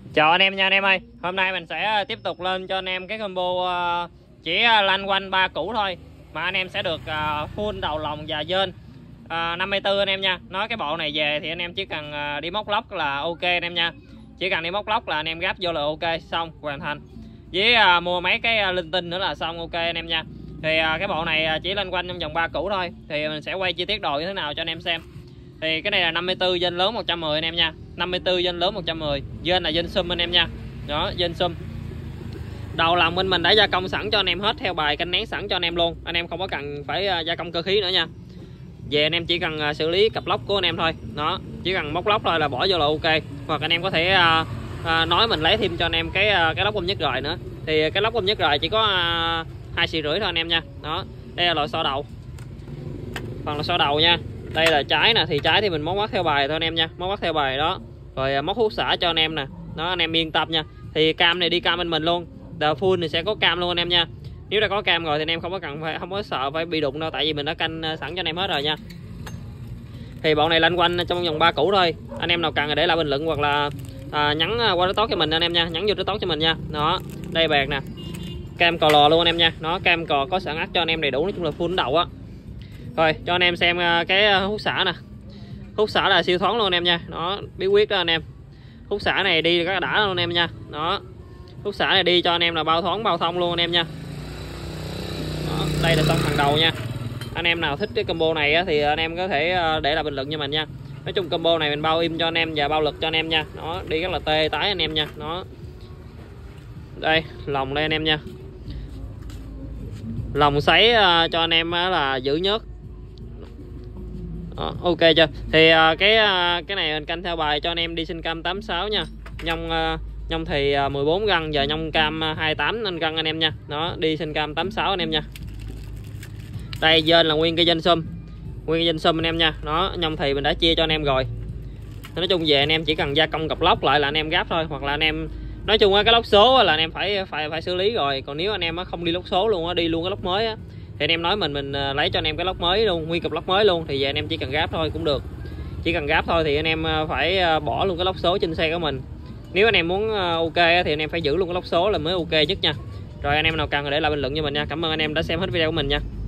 Chào anh em nha anh em ơi. Hôm nay mình sẽ tiếp tục lên cho anh em cái combo chỉ lanh quanh 3 củ thôi, mà anh em sẽ được full đầu lòng và dên 54 anh em nha. Nói cái bộ này về thì anh em chỉ cần đi móc lóc là ok anh em nha. Chỉ cần đi móc lóc là anh em gáp vô là ok, xong hoàn thành. Với mua mấy cái linh tinh nữa là xong ok anh em nha. Thì cái bộ này chỉ lanh quanh trong vòng 3 củ thôi. Thì mình sẽ quay chi tiết đồ như thế nào cho anh em xem. Thì cái này là 54 dên lớn 110 anh em nha. 54 dên lớn 110, dên là dên sum anh em nha. Đó, dên sum. Đầu lòng bên mình đã gia công sẵn cho anh em hết theo bài canh nén sẵn cho anh em luôn. Anh em không có cần phải gia công cơ khí nữa nha. Về anh em chỉ cần xử lý cặp lốc của anh em thôi. Đó, chỉ cần móc lốc thôi là bỏ vô là ok. Hoặc anh em có thể nói mình lấy thêm cho anh em cái lốc bông nhất rời nữa. Thì cái lốc bông nhất rời chỉ có 2,5 xì thôi anh em nha. Đó, đây là loại xo đầu. Phần là xo đầu nha. Đây là trái nè, thì trái thì mình móc bắt theo bài thôi anh em nha, móc bắt theo bài đó. Rồi móc hút xả cho anh em nè, đó anh em yên tâm nha. Thì cam này đi cam bên mình luôn, đờ full thì sẽ có cam luôn anh em nha. Nếu đã có cam rồi thì anh em không có sợ phải bị đụng đâu, tại vì mình đã canh sẵn cho anh em hết rồi nha. Thì bọn này lanh quanh trong vòng 3 củ thôi. Anh em nào cần để lại bình luận hoặc là nhắn qua đó tốt cho mình anh em nha, nhắn vô đó tốt cho mình nha. Đó, đây bạc nè, cam cò lò luôn anh em nha. Nó cam cò có sẵn ắt cho anh em đầy đủ, nói chung là full đầu á. Rồi cho anh em xem cái hút xả nè. Hút xả là siêu thoáng luôn anh em nha. Nó bí quyết đó anh em. Hút xả này đi rất là đã luôn anh em nha. Đó, hút xả này đi cho anh em là bao thoáng bao thông luôn anh em nha. Đó, đây là xong phần đầu nha. Anh em nào thích cái combo này á, thì anh em có thể để lại bình luận cho mình nha. Nói chung combo này mình bao im cho anh em và bao lực cho anh em nha. Nó đi rất là tê tái anh em nha. Nó đây lòng đây anh em nha. Lòng sấy cho anh em là giữ nhớt. Đó, ok chưa? Thì cái này mình canh theo bài cho anh em đi sinh cam 86 nha. Nhông thì 14 găng và nhông cam 28 nên găng anh em nha. Đó, đi sinh cam 86 anh em nha. Đây dên là nguyên cây dên sum. Nguyên cây dên sum anh em nha. Đó, nhông thì mình đã chia cho anh em rồi. Nói chung về anh em chỉ cần gia công cặp lốc lại là anh em gáp thôi, hoặc là anh em nói chung cái lốc số là anh em phải xử lý rồi. Còn nếu anh em không đi lốc số luôn á, đi luôn cái lốc mới á, thì anh em nói mình lấy cho anh em cái lốc mới luôn, nguyên cặp lốc mới luôn, thì về anh em chỉ cần gáp thôi cũng được. Chỉ cần gáp thôi thì anh em phải bỏ luôn cái lốc số trên xe của mình. Nếu anh em muốn ok thì anh em phải giữ luôn cái lốc số là mới ok nhất nha. Rồi anh em nào cần để lại bình luận cho mình nha. Cảm ơn anh em đã xem hết video của mình nha.